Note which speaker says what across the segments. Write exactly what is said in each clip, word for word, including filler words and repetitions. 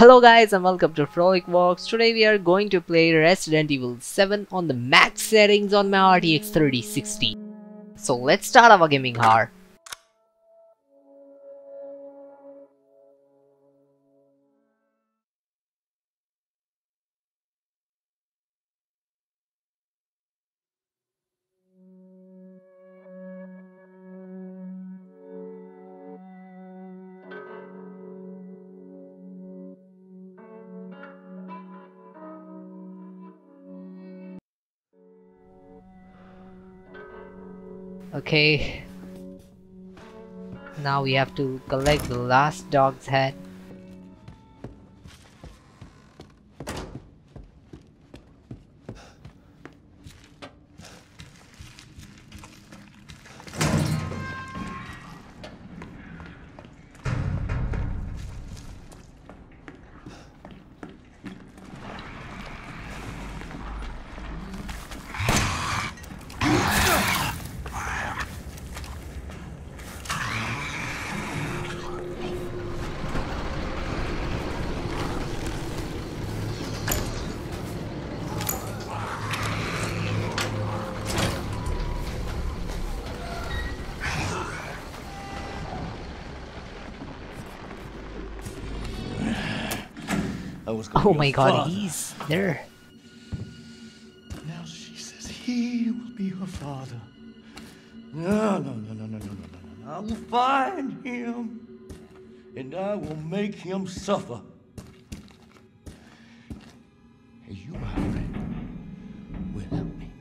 Speaker 1: Hello guys and welcome to Frolic Walks. Today we are going to play Resident Evil seven on the max settings on my R T X thirty sixty. So let's start our gaming hour. Okay, now we have to collect the last dog's head. Oh my god,
Speaker 2: father.
Speaker 1: he's there.
Speaker 2: Now she says he will be her father. No, no, no, no, no, no, no, no, no. I will find him, and I will make him suffer. And you, my friend, will help me.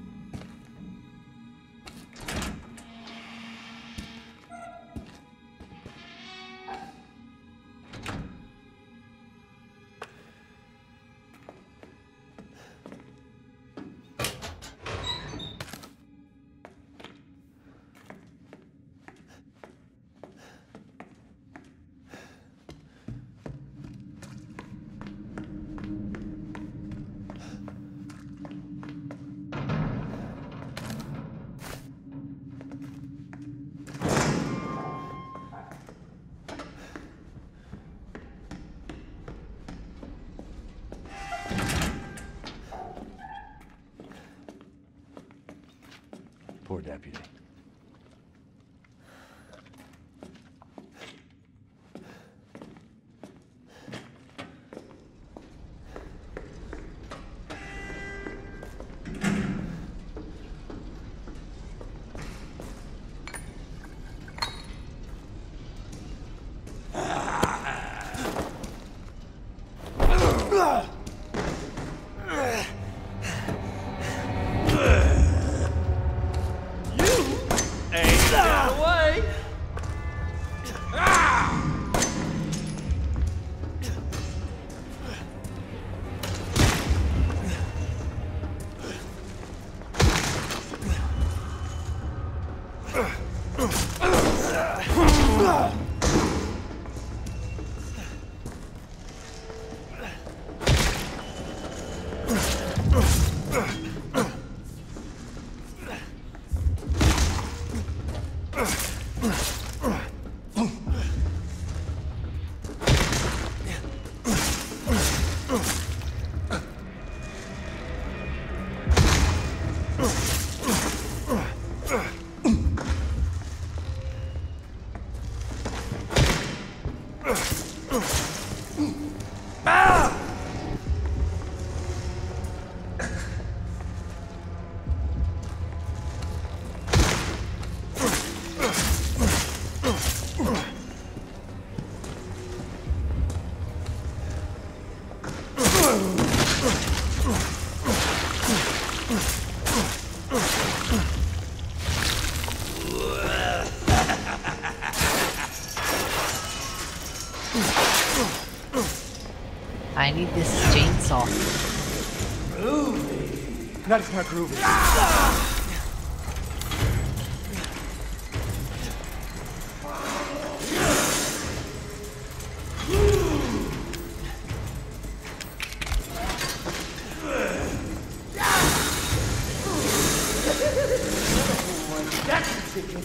Speaker 2: Poor deputy.
Speaker 1: I need this chainsaw.
Speaker 2: Groovy. That is not groovy. That's chicken.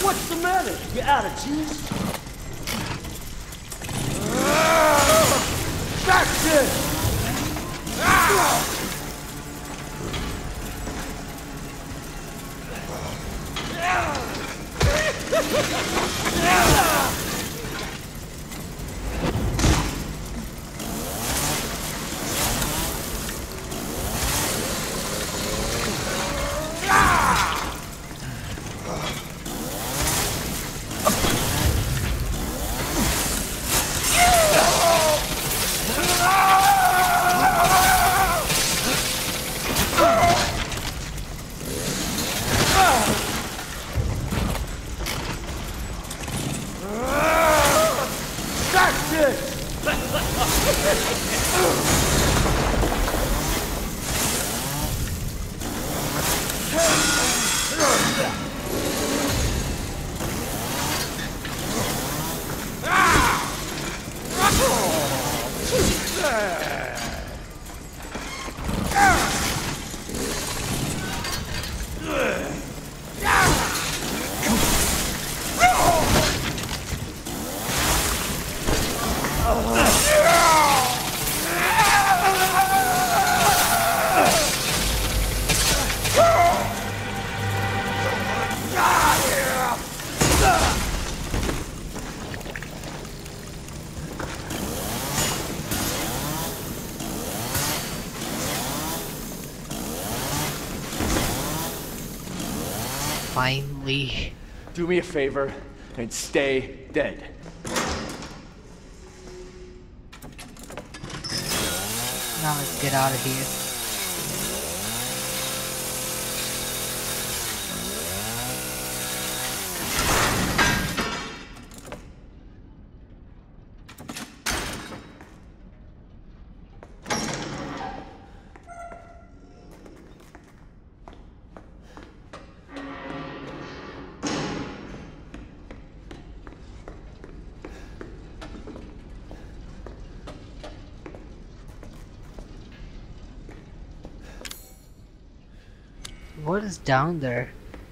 Speaker 2: What's the matter? You out of juice? That's it!
Speaker 1: Finally.
Speaker 3: Do me a favor and stay dead.
Speaker 1: Now let's get out of here. What is down there?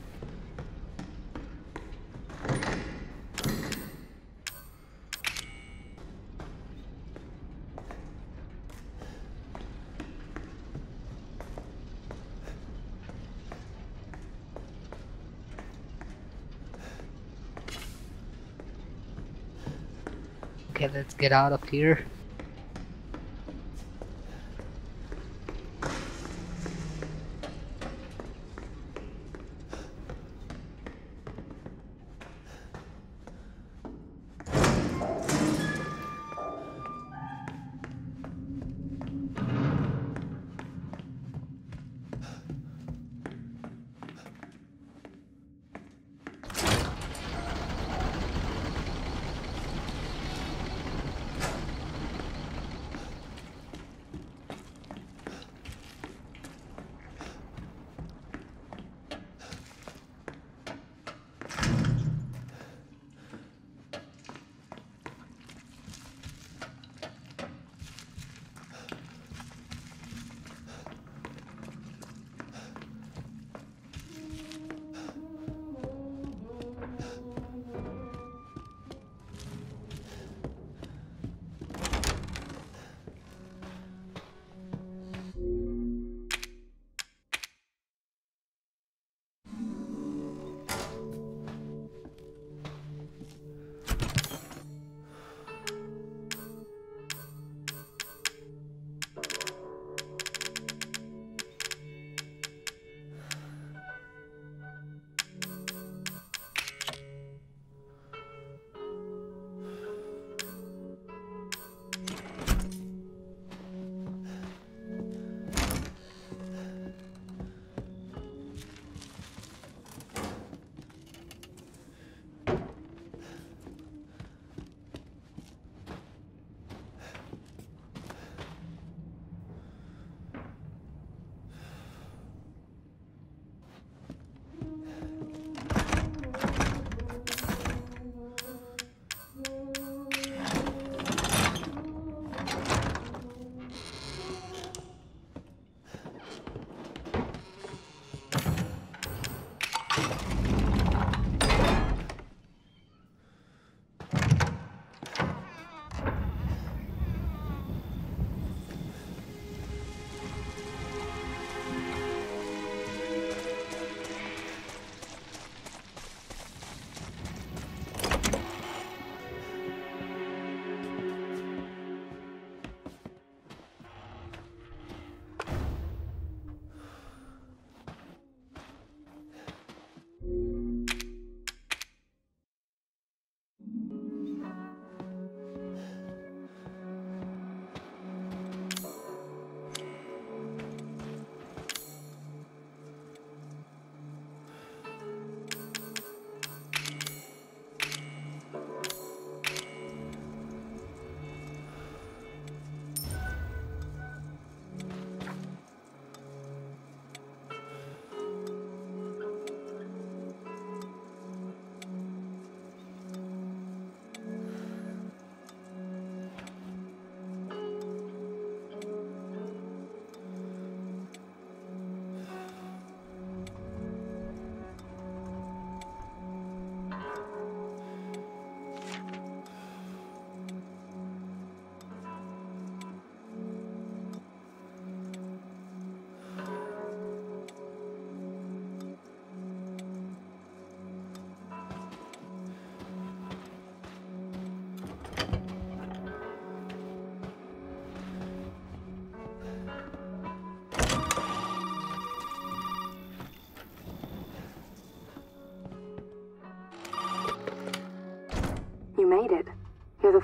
Speaker 1: Okay, let's get out of here.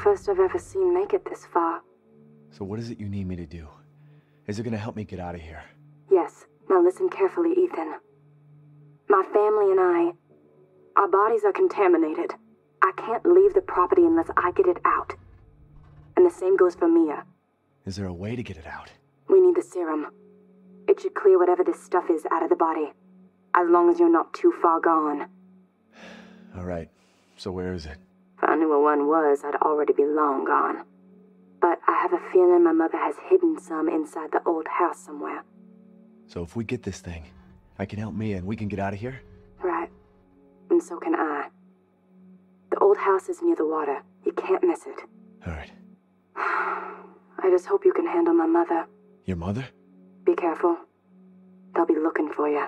Speaker 4: first I've ever seen make it this far.
Speaker 2: So what is it you need me to do? Is it gonna help me get out of here?
Speaker 4: Yes. Now listen carefully, Ethan. My family and I, our bodies are contaminated. I can't leave the property unless I get it out. And the same goes for Mia.
Speaker 2: Is there a way to get it out?
Speaker 4: We need the serum. It should clear whatever this stuff is out of the body. As long as you're not too far gone.
Speaker 2: Alright, so where is it?
Speaker 4: If I knew where one was, I'd already be long gone. But I have a feeling my mother has hidden some inside the old house somewhere.
Speaker 2: So if we get this thing, I can help Mia and we can get out of here?
Speaker 4: Right. And so can I. The old house is near the water. You can't miss it.
Speaker 2: Alright.
Speaker 4: I just hope you can handle my mother.
Speaker 2: Your mother?
Speaker 4: Be careful. They'll be looking for you.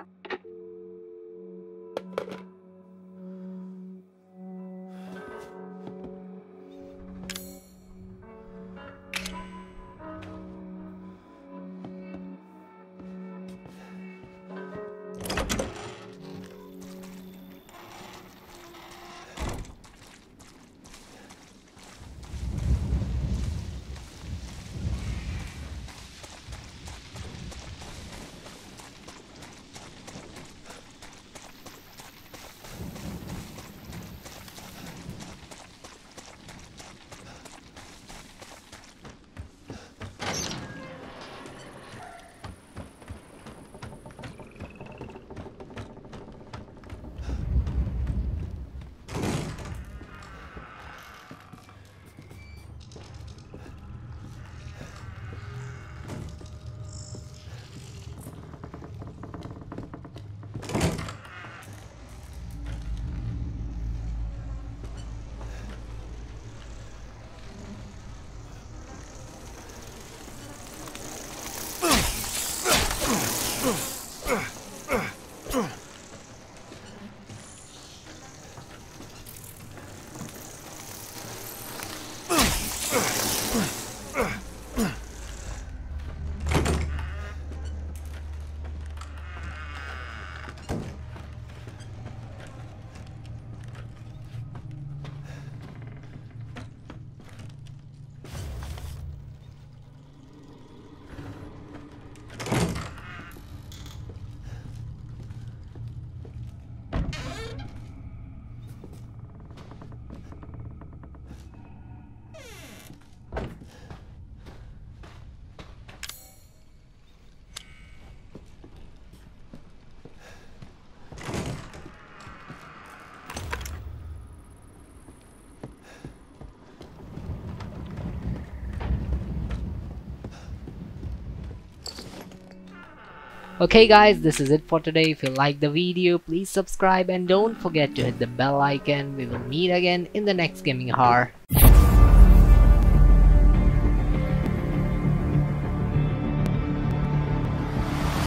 Speaker 1: Okay guys, this is it for today. If you like the video, please subscribe and don't forget to hit the bell icon. We will meet again in the next gaming hour.